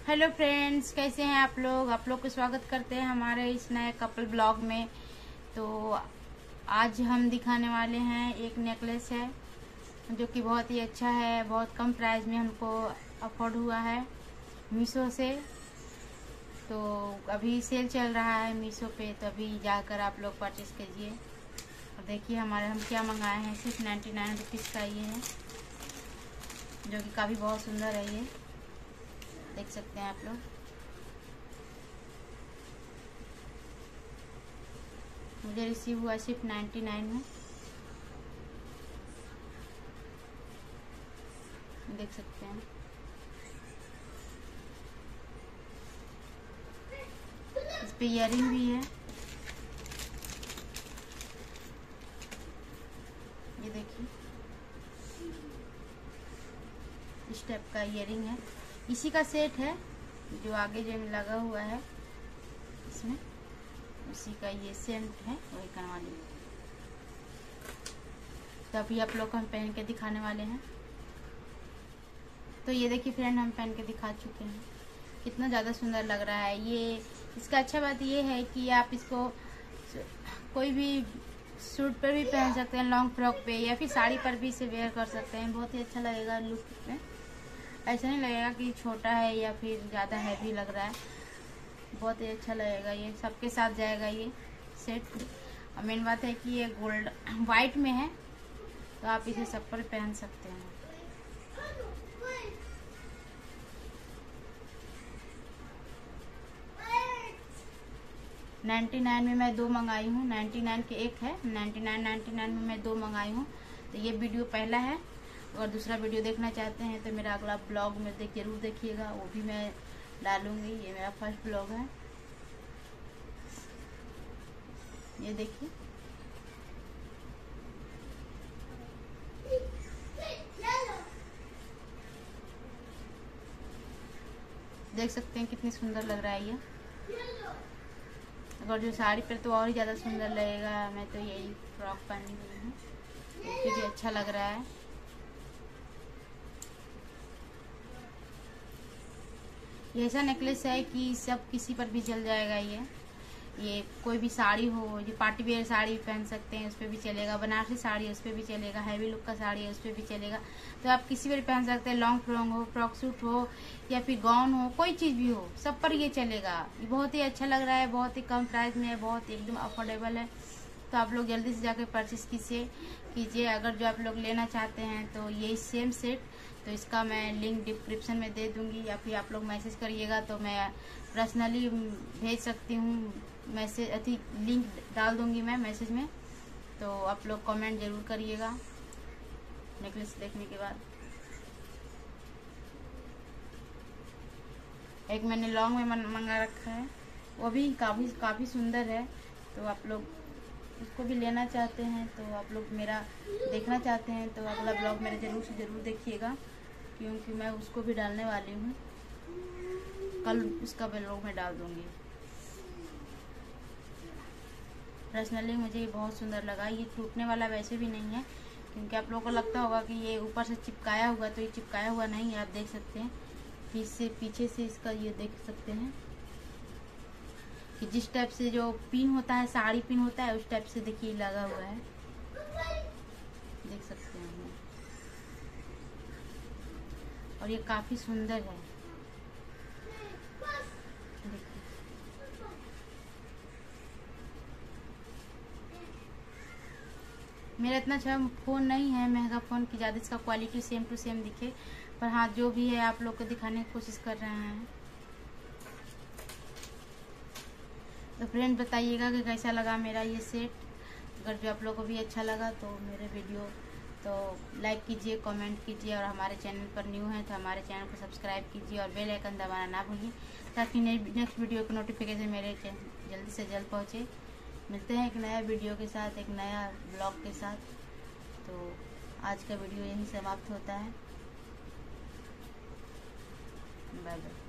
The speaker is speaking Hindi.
हेलो फ्रेंड्स, कैसे हैं आप लोग को स्वागत करते हैं हमारे इस नए कपल ब्लॉग में। तो आज हम दिखाने वाले हैं एक नेकलेस है जो कि बहुत ही अच्छा है, बहुत कम प्राइस में हमको अफोर्ड हुआ है मीशो से। तो अभी सेल चल रहा है मीशो पे, तो अभी जाकर आप लोग परचेस कीजिए। और देखिए हम क्या मंगाए हैं। सिर्फ 99 रुपीज़ का ये है जो कि काफ़ी बहुत सुंदर है। ये देख सकते हैं आप लोग। मुझे रिसीव हुआ सिर्फ 99 में, देख सकते हैं। इस पे इयरिंग भी है, ये देखिए इस टाइप का इयरिंग है। इसी का सेट है जो आगे जो लगा हुआ है इसमें, उसी का ये सेट है, वही करवा लीजिए। तो अभी आप लोग को हम पहन के दिखाने वाले हैं। तो ये देखिए फ्रेंड, हम पहन के दिखा चुके हैं, कितना ज़्यादा सुंदर लग रहा है ये। इसका अच्छा बात ये है कि आप इसको कोई भी सूट पर भी पहन सकते हैं, लॉन्ग फ्रॉक पे, या फिर साड़ी पर भी इसे वेयर कर सकते हैं। बहुत ही अच्छा लगेगा लुक में। ऐसा नहीं लगेगा कि छोटा है या फिर ज़्यादा हैवी लग रहा है, बहुत ही अच्छा लगेगा। ये सबके साथ जाएगा ये सेट। और मेन बात है कि ये गोल्ड वाइट में है, तो आप इसे सब पर पहन सकते हैं। $99 में मैं 2 मंगाई हूँ। 99 के एक है, 99 में मैं 2 मंगाई हूँ। तो ये वीडियो पहला है। अगर दूसरा वीडियो देखना चाहते हैं तो मेरा अगला ब्लॉग में जरूर देखिएगा, वो भी मैं डालूंगी। ये मेरा फर्स्ट ब्लॉग है, ये देखिए। देख सकते हैं कितनी सुंदर लग रहा है ये। अगर जो साड़ी पर तो और ही ज़्यादा सुंदर लगेगा। मैं तो यही फ्रॉक पहनी हुई हूँ, इससे भी अच्छा लग रहा है। ये ऐसा नेकलेस है कि सब किसी पर भी चल जाएगा। ये कोई भी साड़ी हो, जो पार्टी वेयर साड़ी पहन सकते हैं उस पर भी चलेगा, बनारसी साड़ी उस पर भी चलेगा, हैवी लुक का साड़ी है उस पर भी चलेगा। तो आप किसी पर पहन सकते हैं। लॉन्ग फ्रॉक हो, फ्रॉक सूट हो, या फिर गाउन हो, कोई चीज़ भी हो, सब पर ये चलेगा। ये बहुत ही अच्छा लग रहा है, बहुत ही कम प्राइस में है, बहुत एकदम अफोर्डेबल है। तो आप लोग जल्दी से जाकर परचेस कीजिए। अगर जो आप लोग लेना चाहते हैं तो यही सेम सेट, तो इसका मैं लिंक डिस्क्रिप्शन में दे दूंगी, या फिर आप लोग मैसेज करिएगा तो मैं पर्सनली भेज सकती हूँ। मैसेज लिंक डाल दूंगी मैं मैसेज में, तो आप लोग कमेंट जरूर करिएगा नेकलेस देखने के बाद। एक मैंने लॉन्ग में मंगा रखा है, वो भी काफ़ी सुंदर है। तो आप लोग उसको भी लेना चाहते हैं, तो आप लोग मेरा देखना चाहते हैं तो अगला ब्लॉग मेरा जरूर देखिएगा, क्योंकि मैं उसको भी डालने वाली हूँ। कल उसका ब्लॉग मैं डाल दूँगी। पर्सनली मुझे ये बहुत सुंदर लगा। ये टूटने वाला वैसे भी नहीं है, क्योंकि आप लोगों को लगता होगा कि ये ऊपर से चिपकाया हुआ, तो ये चिपकाया हुआ नहीं है। आप देख सकते हैं पीछे से इसका ये देख सकते हैं कि जिस टाइप से जो पिन होता है, साड़ी पिन होता है, उस टाइप से देखिए लगा हुआ है, देख सकते हैं। और ये काफी सुंदर है, देखिए। मेरा इतना अच्छा फ़ोन नहीं है, महंगा फ़ोन की ज़्यादा इसका क्वालिटी सेम टू सेम दिखे, पर हाँ जो भी है आप लोग को दिखाने की कोशिश कर रहे हैं। तो फ्रेंड बताइएगा कि कैसा लगा मेरा ये सेट। अगर जो आप लोगों को भी अच्छा लगा तो मेरे वीडियो तो लाइक कीजिए, कमेंट कीजिए, और हमारे चैनल पर न्यू है तो हमारे चैनल को सब्सक्राइब कीजिए और बेल आइकन दबाना ना भूलिए, ताकि नेक्स्ट वीडियो की नोटिफिकेशन मेरे जल्दी से जल्द पहुँचे। मिलते हैं एक नया वीडियो के साथ, एक नया ब्लॉग के साथ। तो आज का वीडियो यहीं समाप्त होता है। Bye bye.